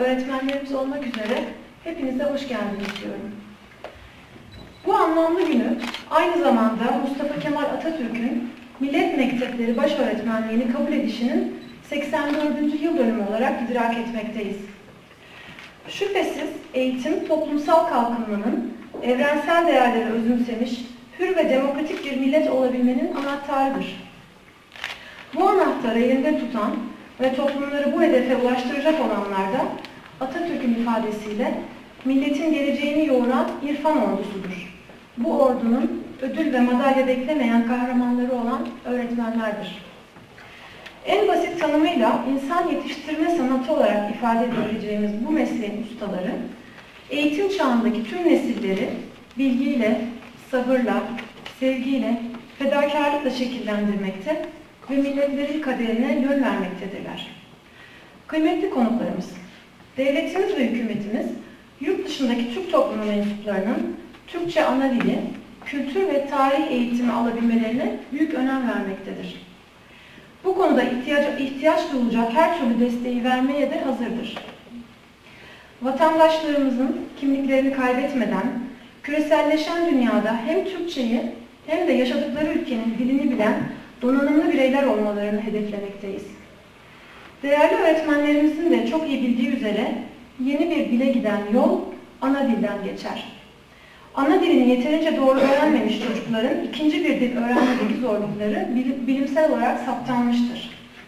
öğretmenlerimiz olmak üzere hepinize hoş geldiniz diyorum. Bu anlamlı günü aynı zamanda Mustafa Kemal Atatürk'ün Millet Mektepleri Başöğretmenliğini kabul edişinin 84. yıl dönümü olarak idrak etmekteyiz. Şüphesiz eğitim, toplumsal kalkınmanın evrensel değerleri özümsemiş, hür ve demokratik bir millet olabilmenin anahtarıdır. Bu anahtarı elinde tutan ve toplumları bu hedefe ulaştıracak olanlar da Atatürk'ün ifadesiyle milletin geleceğini yoğuran irfan ordusudur. Bu ordunun ödül ve madalya beklemeyen kahramanları olan öğretmenlerdir. En basit tanımıyla insan yetiştirme sanatı olarak ifade edebileceğimiz bu mesleğin ustaları, eğitim çağındaki tüm nesilleri bilgiyle, sabırla, sevgiyle, fedakarlıkla şekillendirmekte ve milletlerin kaderine yön vermektedirler. Kıymetli konuklarımız, devletimiz ve hükümetimiz, yurt dışındaki Türk toplumu mensuplarının Türkçe ana dili, kültür ve tarih eğitimi alabilmelerine büyük önem vermektedir. Bu konuda ihtiyaç duyulacak her türlü desteği vermeye de hazırdır. Vatandaşlarımızın kimliklerini kaybetmeden, küreselleşen dünyada hem Türkçeyi hem de yaşadıkları ülkenin dilini bilen donanımlı bireyler olmalarını hedeflemekteyiz. Değerli öğretmenlerimizin de çok iyi bildiği üzere yeni bir dile giden yol ana dilden geçer. Ana dilini yeterince doğru öğrenmemiş çocukların ikinci bir dil öğrenmedeki zorlukları bilimsel olarak saptanmıştır.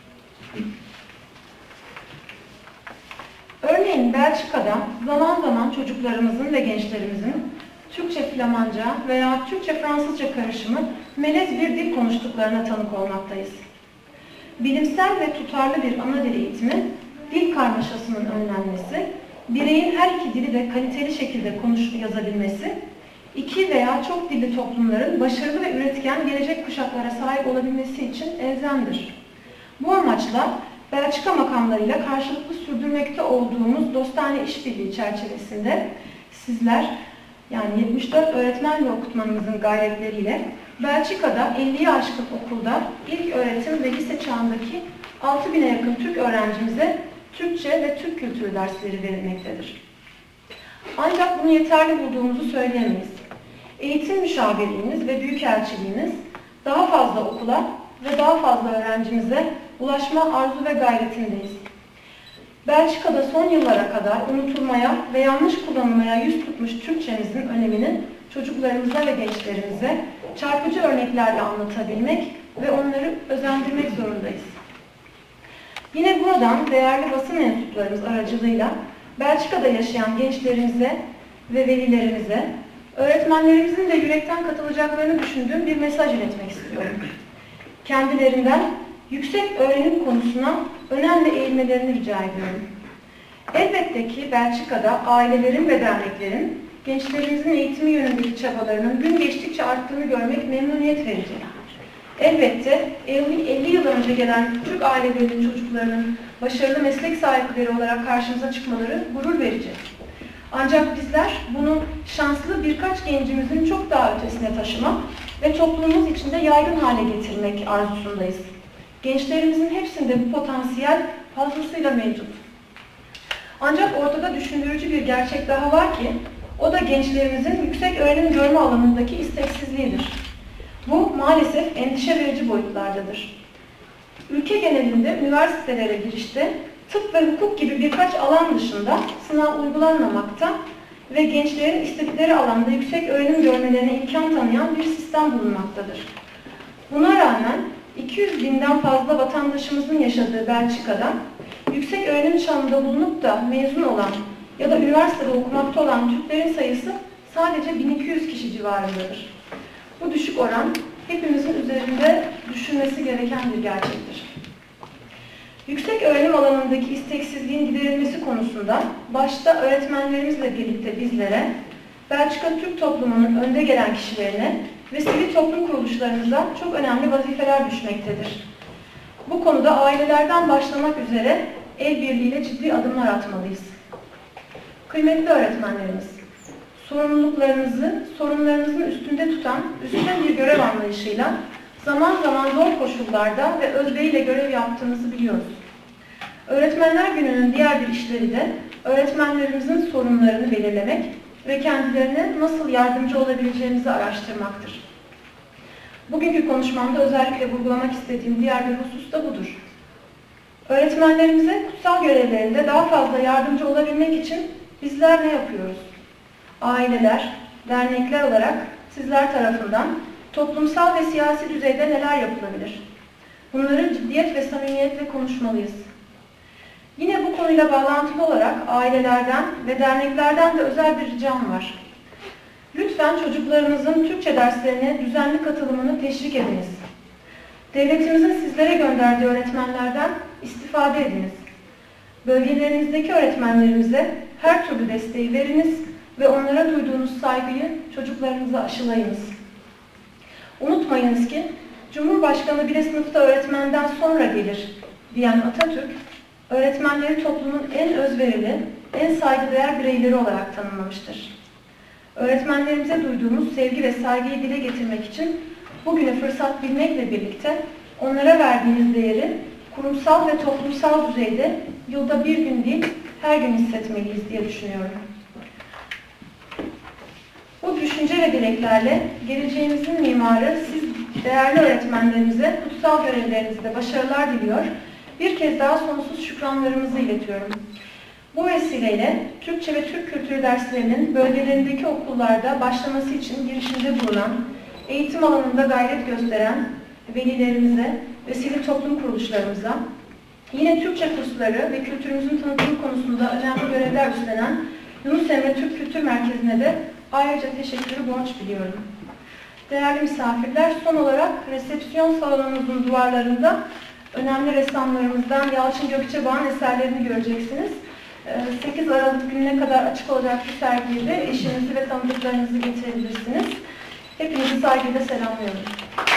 Örneğin Belçika'da zaman zaman çocuklarımızın ve gençlerimizin Türkçe-Flamanca veya Türkçe-Fransızca karışımı melez bir dil konuştuklarına tanık olmaktayız. Bilimsel ve tutarlı bir ana dil eğitimi, dil karmaşasının önlenmesi, bireyin her iki dili de kaliteli şekilde yazabilmesi, iki veya çok dilli toplumların başarılı ve üretken gelecek kuşaklara sahip olabilmesi için elzemdir. Bu amaçla Belçika makamlarıyla karşılıklı sürdürmekte olduğumuz dostane işbirliği çerçevesinde sizler, yani 74 öğretmen ve okutmanımızın gayretleriyle Belçika'da 50'yi aşkın okulda ilk öğretim ve lise çağındaki 6000'e yakın Türk öğrencimize Türkçe ve Türk kültürü dersleri verilmektedir. Ancak bunu yeterli bulduğumuzu söyleyemeyiz. Eğitim müşavirliğimiz ve büyükelçiliğimiz daha fazla okula ve daha fazla öğrencimize ulaşma arzu ve gayretindeyiz. Belçika'da son yıllara kadar unutulmaya ve yanlış kullanılmaya yüz tutmuş Türkçemizin önemini çocuklarımıza ve gençlerimize çarpıcı örneklerle anlatabilmek ve onları özendirmek zorundayız. Yine buradan değerli basın mensuplarımız aracılığıyla Belçika'da yaşayan gençlerimize ve velilerimize, öğretmenlerimizin de yürekten katılacaklarını düşündüğüm bir mesaj iletmek istiyorum. Kendilerinden yüksek öğrenim konusuna önemli eğilmelerini rica ediyorum. Elbette ki Belçika'da ailelerin ve derneklerin gençlerimizin eğitimi yönündeki çabalarının gün geçtikçe arttığını görmek memnuniyet verici. Elbette 50 yıl önce gelen Türk ailelerinin çocuklarının başarılı meslek sahipleri olarak karşımıza çıkmaları gurur verici. Ancak bizler bunu şanslı birkaç gencimizin çok daha ötesine taşımak ve toplumumuz içinde yaygın hale getirmek arzusundayız. Gençlerimizin hepsinde bu potansiyel fazlasıyla mevcut. Ancak ortada düşündürücü bir gerçek daha var ki, o da gençlerimizin yüksek öğrenim görme alanındaki isteksizliğidir. Bu maalesef endişe verici boyutlardadır. Ülke genelinde üniversitelere girişte tıp ve hukuk gibi birkaç alan dışında sınav uygulanmamakta ve gençlerin istedikleri alanda yüksek öğrenim görmelerine imkan tanıyan bir sistem bulunmaktadır. Buna rağmen 200 binden fazla vatandaşımızın yaşadığı Belçika'da yüksek öğrenim çağında bulunup da mezun olan ya da üniversitede okumakta olan Türklerin sayısı sadece 1200 kişi civarındadır. Bu düşük oran hepimizin üzerinde düşünmesi gereken bir gerçektir. Yüksek öğrenim alanındaki isteksizliğin giderilmesi konusunda başta öğretmenlerimizle birlikte bizlere, Belçika Türk toplumunun önde gelen kişilerine ve sivil toplum kuruluşlarımıza çok önemli vazifeler düşmektedir. Bu konuda ailelerden başlamak üzere el birliğiyle ciddi adımlar atmalıyız. Kıymetli öğretmenlerimiz, sorunlarınızın üstünde tutan üstün bir görev anlayışıyla zaman zaman zor koşullarda ve özveriyle görev yaptığınızı biliyoruz. Öğretmenler Günü'nün diğer bir işlevi de öğretmenlerimizin sorunlarını belirlemek ve kendilerine nasıl yardımcı olabileceğimizi araştırmaktır. Bugünkü konuşmamda özellikle vurgulamak istediğim diğer bir husus da budur. Öğretmenlerimize kutsal görevlerinde daha fazla yardımcı olabilmek için bizler ne yapıyoruz? Aileler, dernekler olarak sizler tarafından toplumsal ve siyasi düzeyde neler yapılabilir? Bunları ciddiyet ve samimiyetle konuşmalıyız. Yine bu konuyla bağlantılı olarak ailelerden ve derneklerden de özel bir ricam var. Lütfen çocuklarınızın Türkçe derslerine düzenli katılımını teşvik ediniz. Devletimizin sizlere gönderdiği öğretmenlerden istifade ediniz. Bölgelerinizdeki öğretmenlerimize her türlü desteği veriniz ve onlara duyduğunuz saygıyı çocuklarınıza aşılayınız. Unutmayınız ki, Cumhurbaşkanı bile sınıfta öğretmenden sonra gelir diyen Atatürk, öğretmenleri toplumun en özverili, en saygıdeğer bireyleri olarak tanımlamıştır. Öğretmenlerimize duyduğumuz sevgi ve saygıyı dile getirmek için bugüne fırsat bilmekle birlikte onlara verdiğimiz değeri kurumsal ve toplumsal düzeyde yılda bir gün değil, her gün hissetmeliyiz diye düşünüyorum. Bu düşünce ve dileklerle geleceğimizin mimarı siz değerli öğretmenlerimize kutsal görevlerinizde başarılar diliyor. Bir kez daha sonsuz şükranlarımızı iletiyorum. Bu vesileyle Türkçe ve Türk kültürü derslerinin bölgelerindeki okullarda başlaması için girişimde bulunan, eğitim alanında gayret gösteren velilerimize ve sivil toplum kuruluşlarımıza, yine Türkçe kursları ve kültürümüzün tanıtımı konusunda önemli görevler üstlenen Yunus Emre Türk Kültür Merkezi'ne de ayrıca teşekkürü borç biliyorum. Değerli misafirler, son olarak resepsiyon salonumuzun duvarlarında önemli ressamlarımızdan Yalçın Gökçebağ'ın eserlerini göreceksiniz. 8 Aralık gününe kadar açık olacak bu sergiye de eşinizi ve tanıdıklarınızı getirebilirsiniz. Hepinizi saygıyla selamlıyorum.